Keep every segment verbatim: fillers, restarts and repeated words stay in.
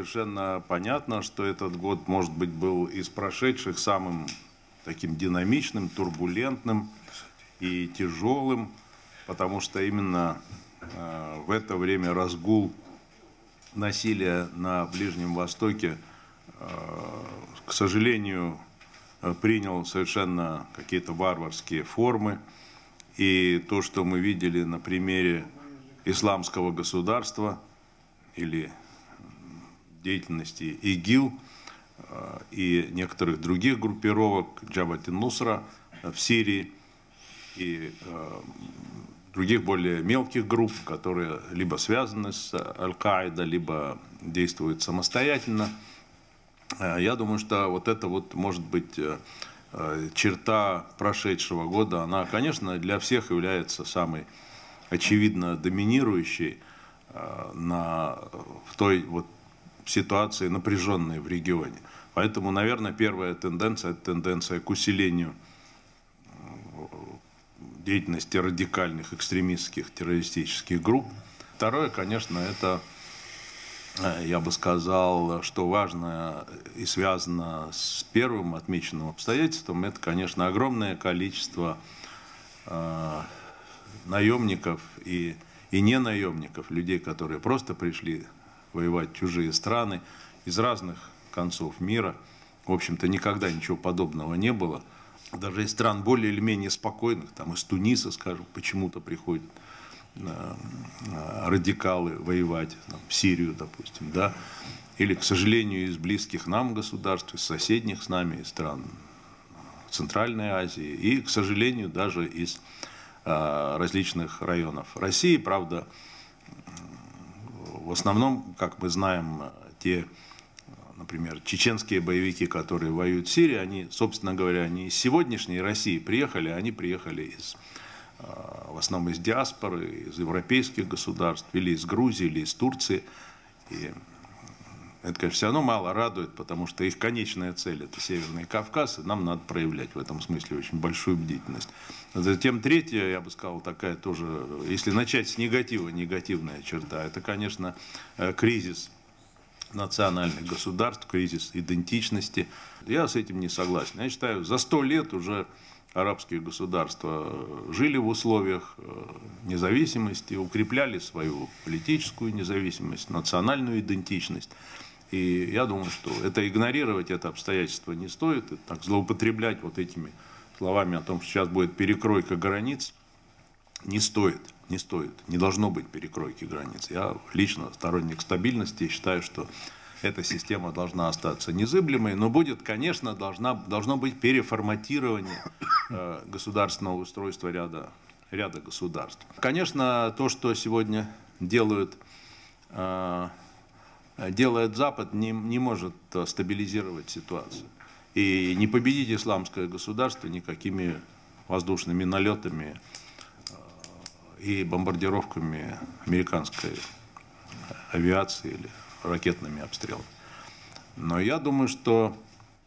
совершенно понятно, что этот год, может быть, был из прошедших самым таким динамичным, турбулентным и тяжелым, потому что именно э, в это время разгул насилия на Ближнем Востоке, э, к сожалению, принял совершенно какие-то варварские формы. И то, что мы видели на примере исламского государства или деятельности ИГИЛ и некоторых других группировок, Джабhat ан-Нусра в Сирии и других более мелких групп, которые либо связаны с Аль-Каидой, либо действуют самостоятельно. Я думаю, что вот это вот может быть черта прошедшего года. Она, конечно, для всех является самой очевидно доминирующей на, в той вот ситуации напряженной в регионе. Поэтому, наверное, первая тенденция – это тенденция к усилению деятельности радикальных экстремистских террористических групп. Второе, конечно, это, я бы сказал, что важно и связано с первым отмеченным обстоятельством, это, конечно, огромное количество э, наемников и, и не наемников, людей, которые просто пришли воевать в чужие страны из разных концов мира. В общем-то, никогда ничего подобного не было. Даже из стран более или менее спокойных, там из Туниса, скажем, почему-то приходят радикалы воевать, там, в Сирию, допустим, да, или, к сожалению, из близких нам государств, из соседних с нами, из стран Центральной Азии и, к сожалению, даже из а, различных районов России. Правда, в основном, как мы знаем, те, например, чеченские боевики, которые воюют в Сирии, они, собственно говоря, не из сегодняшней России приехали, они приехали из в основном из диаспоры, из европейских государств, или из Грузии, или из Турции. И это, конечно, все равно мало радует, потому что их конечная цель – это Северный Кавказ, и нам надо проявлять в этом смысле очень большую бдительность. Затем третья, я бы сказал, такая тоже, если начать с негатива, негативная черта, это, конечно, кризис национальных государств, кризис идентичности. Я с этим не согласен. Я считаю, за сто лет уже арабские государства жили в условиях независимости, укрепляли свою политическую независимость, национальную идентичность. И я думаю, что это игнорировать, это обстоятельство не стоит. И так злоупотреблять вот этими словами о том, что сейчас будет перекройка границ, не стоит. Не стоит. Не должно быть перекройки границ. Я лично сторонник стабильности и считаю, что эта система должна остаться незыблемой, но будет, конечно, должна, должно быть переформатирование э, государственного устройства ряда, ряда государств. Конечно, то, что сегодня делают, э, делает Запад, не, не может стабилизировать ситуацию. И не победить исламское государство никакими воздушными налетами э, и бомбардировками американской авиации или ракетными обстрелами. Но я думаю, что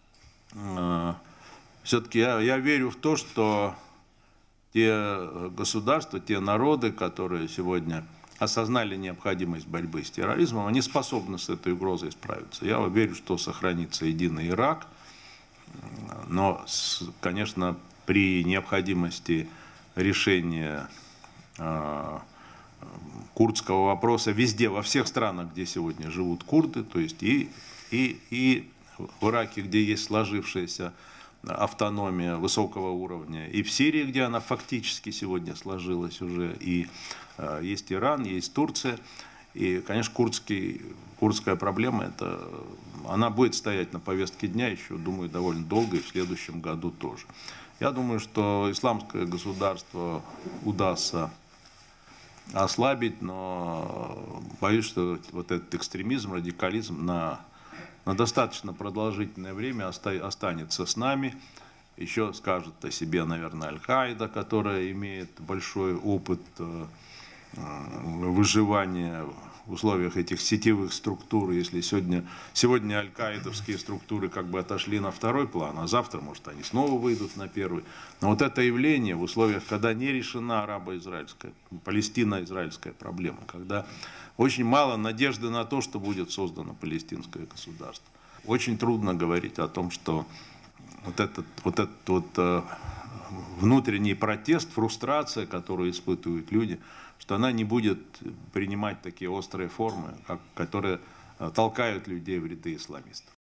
э, все-таки я, я верю в то, что те государства, те народы, которые сегодня осознали необходимость борьбы с терроризмом, они способны с этой угрозой справиться. Я верю, что сохранится единый Ирак, но, конечно, при необходимости решения э, курдского вопроса везде, во всех странах, где сегодня живут курды, то есть и, и, и в Ираке, где есть сложившаяся автономия высокого уровня, и в Сирии, где она фактически сегодня сложилась уже, и э, есть Иран, есть Турция. И, конечно, курдский, курдская проблема, это, она будет стоять на повестке дня еще, думаю, довольно долго, и в следующем году тоже. Я думаю, что исламское государство удастся ослабить, но боюсь, что вот этот экстремизм, радикализм на, на достаточно продолжительное время останется с нами. Еще скажет о себе, наверное, Аль-Каида, которая имеет большой опыт выживания в условиях этих сетевых структур, если сегодня, сегодня аль-каидовские структуры как бы отошли на второй план, а завтра, может, они снова выйдут на первый. Но вот это явление в условиях, когда не решена арабо-израильская, палестино-израильская проблема, когда очень мало надежды на то, что будет создано палестинское государство. Очень трудно говорить о том, что вот этот вот, этот вот внутренний протест, фрустрация, которую испытывают люди, что она не будет принимать такие острые формы, как, которые толкают людей в ряды исламистов.